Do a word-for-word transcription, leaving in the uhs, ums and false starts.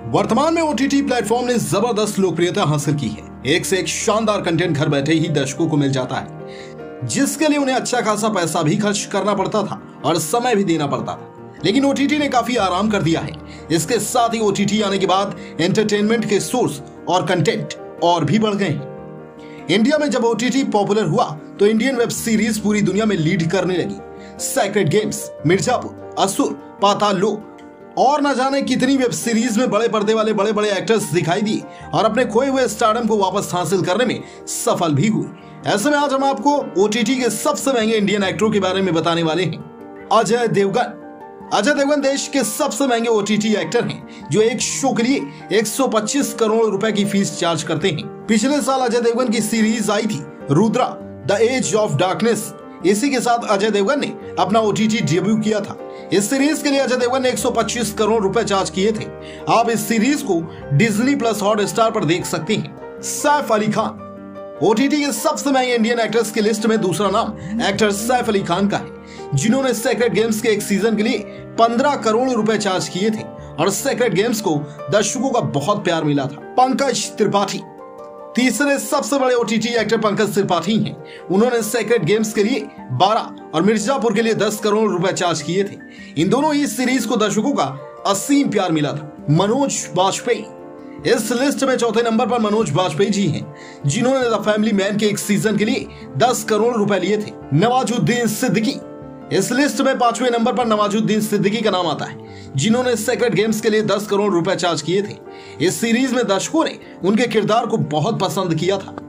वर्तमान में OTT platform ने जबरदस्त लोकप्रियता हासिल की है। एक से एक शानदार कंटेंट घर बैठे ही दर्शकों को मिल जाता है, जिसके लिए उन्हें अच्छा खासा पैसा भी खर्च करना पड़ता था और समय भी देना पड़ता था। लेकिन ओटीटी ने काफी आराम कर दिया है। इसके साथ ही ओटीटी आने के बाद एंटरटेनमेंट के सोर्स और कंटेंट और भी बढ़ गए हैं। इंडिया में जब ओटीटी पॉपुलर हुआ तो इंडियन वेब सीरीज पूरी दुनिया में लीड करने लगी। सेक्रेड गेम्स, मिर्जापुर, असुर, पाताल लोक और न जाने कितनी वेब सीरीज में बड़े पर्दे वाले बड़े बड़े एक्टर्स दिखाई दिए और अपने खोए हुए स्टारडम को वापस हासिल करने में सफल भी हुए। ऐसे में आज हम आपको ओटीटी के सबसे महंगे इंडियन एक्टरों के बारे में बताने वाले हैं। अजय देवगन। अजय देवगन देश के सबसे महंगे ओटीटी एक्टर हैं, जो एक शो के लिए एक सौ पच्चीस करोड़ रुपए की फीस चार्ज करते हैं। पिछले साल अजय देवगन की सीरीज आई थी Rudra the age of darkness. इसी के साथ अजय देवगन ने अपना ओटीटी डेब्यू किया था। इस सीरीज के लिए अजय देवगन ने एक सौ पच्चीस करोड़ रुपए चार्ज किए थे। आप इस सीरीज को डिज्नी प्लस हॉटस्टार पर देख सकते हैं। सैफ अली खान। ओटीटी के सबसे महंगे इंडियन एक्टर्स की लिस्ट में दूसरा नाम एक्टर सैफ अली खान का है, जिन्होंने सेक्रेड गेम्स के एक सीजन के लिए पंद्रह करोड़ रुपए चार्ज किए थे और सेक्रेड गेम्स को दर्शकों का बहुत प्यार मिला था। पंकज त्रिपाठी। तीसरे सबसे बड़े ओटीटी एक्टर पंकज त्रिपाठी हैं। उन्होंने सेक्रेड गेम्स के लिए बारह और मिर्जापुर के लिए दस करोड़ रुपए चार्ज किए थे। इन दोनों ही सीरीज को दर्शकों का असीम प्यार मिला था। मनोज बाजपेयी। इस लिस्ट में चौथे नंबर पर मनोज बाजपेयी जी हैं, जिन्होंने द फैमिली मैन के एक सीजन के लिए दस करोड़ रुपए लिए थे। नवाजुद्दीन सिद्दीकी। इस लिस्ट में पांचवें नंबर पर नवाजुद्दीन सिद्दीकी का नाम आता है, जिन्होंने सेक्रेड गेम्स के लिए दस करोड़ रुपए चार्ज किए थे। इस सीरीज में दर्शकों ने उनके किरदार को बहुत पसंद किया था।